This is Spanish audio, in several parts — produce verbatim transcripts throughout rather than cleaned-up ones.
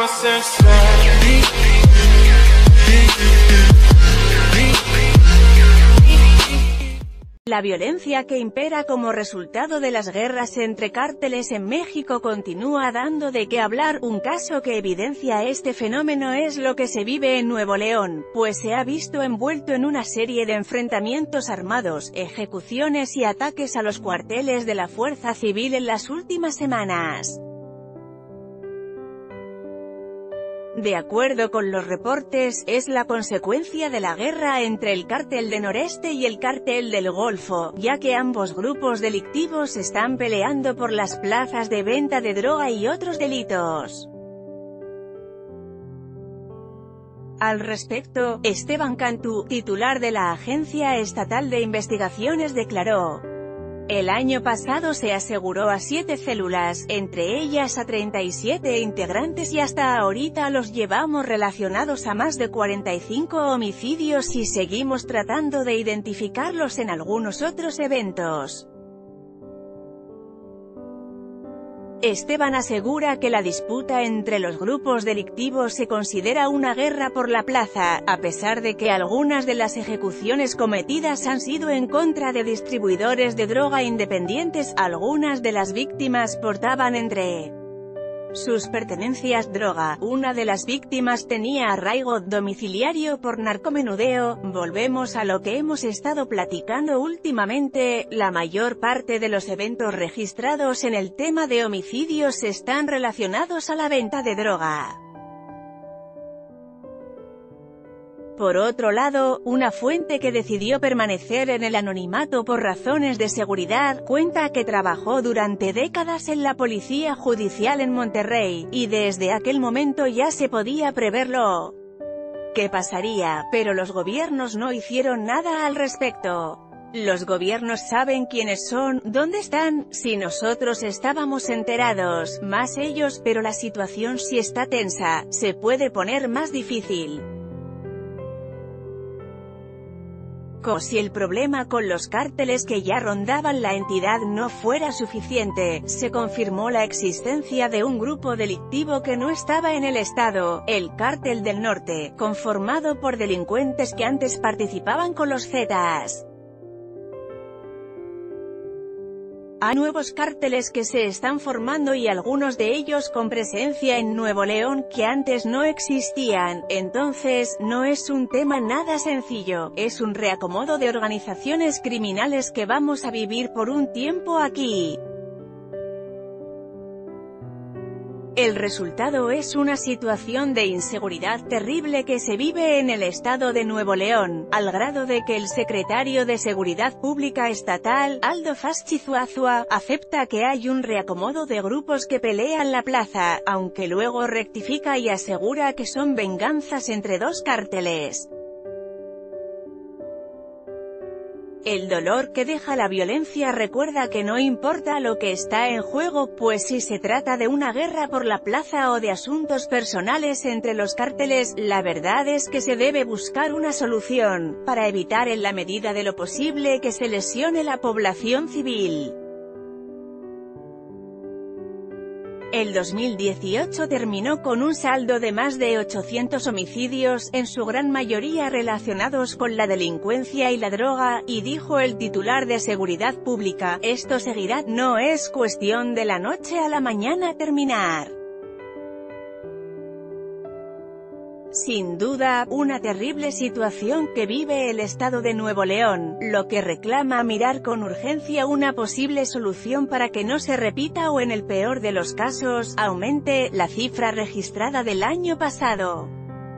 La violencia que impera como resultado de las guerras entre cárteles en México continúa dando de qué hablar. Un caso que evidencia este fenómeno es lo que se vive en Nuevo León, pues se ha visto envuelto en una serie de enfrentamientos armados, ejecuciones y ataques a los cuarteles de la Fuerza Civil en las últimas semanas. De acuerdo con los reportes, es la consecuencia de la guerra entre el Cártel de Noreste y el Cártel del Golfo, ya que ambos grupos delictivos están peleando por las plazas de venta de droga y otros delitos. Al respecto, Esteban Cantú, titular de la Agencia Estatal de Investigaciones, declaró: el año pasado se aseguró a siete células, entre ellas a treinta y siete integrantes, y hasta ahorita los llevamos relacionados a más de cuarenta y cinco homicidios y seguimos tratando de identificarlos en algunos otros eventos. Esteban asegura que la disputa entre los grupos delictivos se considera una guerra por la plaza, a pesar de que algunas de las ejecuciones cometidas han sido en contra de distribuidores de droga independientes. Algunas de las víctimas portaban entre sus pertenencias droga. Una de las víctimas tenía arraigo domiciliario por narcomenudeo. Volvemos a lo que hemos estado platicando últimamente: la mayor parte de los eventos registrados en el tema de homicidios están relacionados a la venta de droga. Por otro lado, una fuente que decidió permanecer en el anonimato por razones de seguridad, cuenta que trabajó durante décadas en la Policía Judicial en Monterrey, y desde aquel momento ya se podía prever lo que pasaría, pero los gobiernos no hicieron nada al respecto. Los gobiernos saben quiénes son, dónde están, si nosotros estábamos enterados, más ellos, pero la situación sí está tensa, se puede poner más difícil. Como si el problema con los cárteles que ya rondaban la entidad no fuera suficiente, se confirmó la existencia de un grupo delictivo que no estaba en el estado, el Cártel del Norte, conformado por delincuentes que antes participaban con los Zetas. Hay nuevos cárteles que se están formando y algunos de ellos con presencia en Nuevo León que antes no existían. Entonces, no es un tema nada sencillo, es un reacomodo de organizaciones criminales que vamos a vivir por un tiempo aquí. El resultado es una situación de inseguridad terrible que se vive en el estado de Nuevo León, al grado de que el secretario de Seguridad Pública Estatal, Aldo Faschizuazua, acepta que hay un reacomodo de grupos que pelean la plaza, aunque luego rectifica y asegura que son venganzas entre dos cárteles. El dolor que deja la violencia recuerda que no importa lo que está en juego, pues si se trata de una guerra por la plaza o de asuntos personales entre los cárteles, la verdad es que se debe buscar una solución, para evitar en la medida de lo posible que se lesione la población civil. El dos mil dieciocho terminó con un saldo de más de ochocientos homicidios, en su gran mayoría relacionados con la delincuencia y la droga, y dijo el titular de Seguridad Pública: esto seguirá, no es cuestión de la noche a la mañana terminar. Sin duda, una terrible situación que vive el estado de Nuevo León, lo que reclama mirar con urgencia una posible solución para que no se repita o, en el peor de los casos, aumente la cifra registrada del año pasado.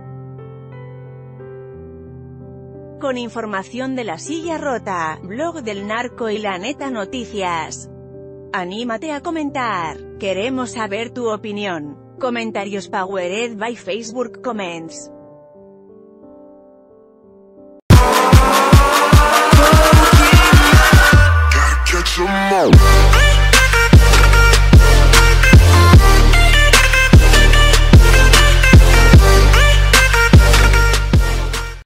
Con información de La Silla Rota, blog del Narco y La Neta Noticias. Anímate a comentar. Queremos saber tu opinión. Comentarios powered by Facebook Comments.